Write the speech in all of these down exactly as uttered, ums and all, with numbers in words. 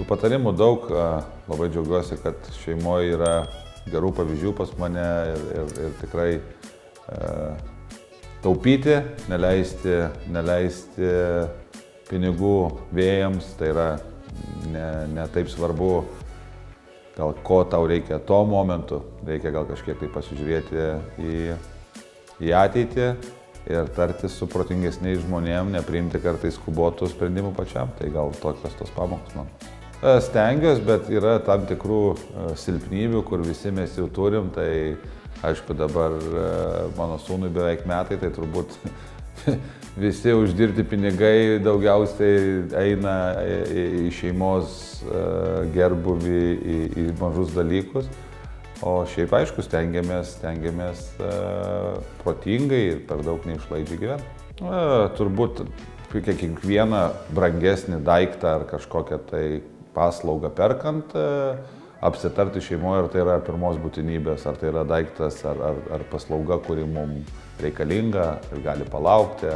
patarimų daug, labai džiaugiuosi, kad šeimoje yra gerų pavyzdžių pas mane ir, ir, ir tikrai e, taupyti, neleisti, neleisti pinigų vėjams, tai yra ne, ne taip svarbu, gal ko tau reikia tuo momentu, reikia gal kažkiek tai pasižiūrėti į, į ateitį ir tartis su protingesniais žmonėm, nepriimti kartais skubotų sprendimų pačiam, tai gal tokios tos pamokos man. Stengiuosi, bet yra tam tikrų silpnybių, kur visi mes jau turim, tai aišku dabar mano sūnui beveik metai, tai turbūt visi uždirbti pinigai daugiausiai eina į šeimos gerbūvį, į, į mažus dalykus, o šiaip aišku stengiamės, stengiamės protingai ir per daug neišlaidžiai gyventi. Turbūt kiekvieną brangesnį daiktą ar kažkokią tai paslaugą perkant, apsitarti šeimoje, ar tai yra pirmos būtinybės, ar tai yra daiktas, ar, ar, ar paslauga, kuri mums reikalinga ir gali palaukti.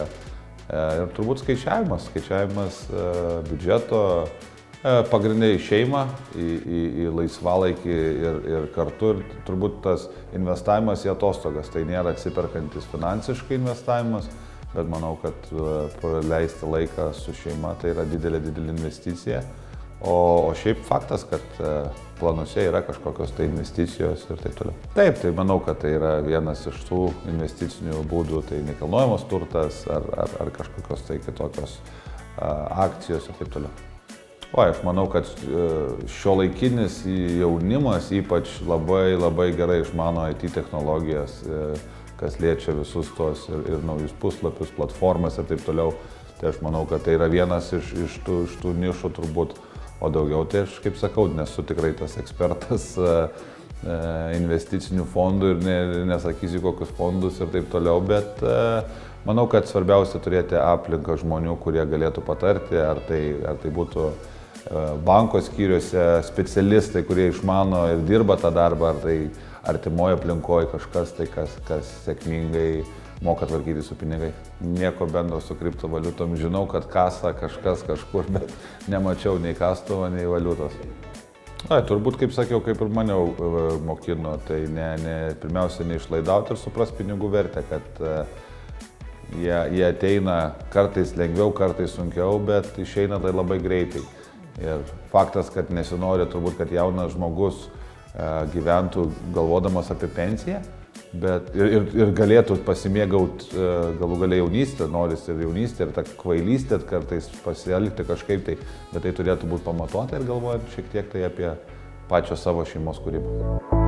Ir turbūt skaičiavimas, skaičiavimas biudžeto, pagrindai į šeimą, į, į, į laisvalaikį ir, ir kartu, ir turbūt tas investavimas į atostogas, tai nėra atsiperkantis finansiškai investavimas, bet manau, kad praleisti laiką su šeima tai yra didelė, didelė investicija. O, o šiaip faktas, kad planuose yra kažkokios tai investicijos ir taip toliau. Taip, tai manau, kad tai yra vienas iš tų investicinių būdų, tai nekilnojamas turtas ar, ar, ar kažkokios tai kitokios a, akcijos ir taip toliau. O aš manau, kad šiuolaikinis jaunimas ypač labai labai gerai išmano I T technologijas, kas liečia visus tos ir, ir naujus puslapius, platformas ir taip toliau. Tai aš manau, kad tai yra vienas iš, iš, tų, iš tų nišų turbūt. O daugiau tai aš, kaip sakau, nesu tikrai tas ekspertas investicinių fondų ir ne, nesakysiu kokius fondus ir taip toliau, bet manau, kad svarbiausia turėti aplinką žmonių, kurie galėtų patarti, ar tai, ar tai būtų banko skyriuose specialistai, kurie išmano ir dirba tą darbą, ar tai artimoje aplinkoje kažkas, tai kas, kas sėkmingai moka tvarkyti su pinigai. Nieko bendro su kriptovaliutom. Žinau, kad kasa kažkas kažkur, bet nemačiau nei kastuvo, nei valiutos. Ai, turbūt, kaip sakiau, kaip ir maniau mokino, tai ne, ne, pirmiausia neišlaidauti ir supras pinigų vertę, kad jie, jie ateina kartais lengviau, kartais sunkiau, bet išeina tai labai greitai. Ir faktas, kad nesinori turbūt, kad jaunas žmogus gyventų galvodamas apie pensiją, bet ir, ir, ir galėtų pasimėgauti galų gale jaunystę, noris ir jaunystę, ir tą kvailystę kartais pasielgti kažkaip tai, bet tai turėtų būti pamatuota ir galvojant šiek tiek tai apie pačią savo šeimos kūrybą.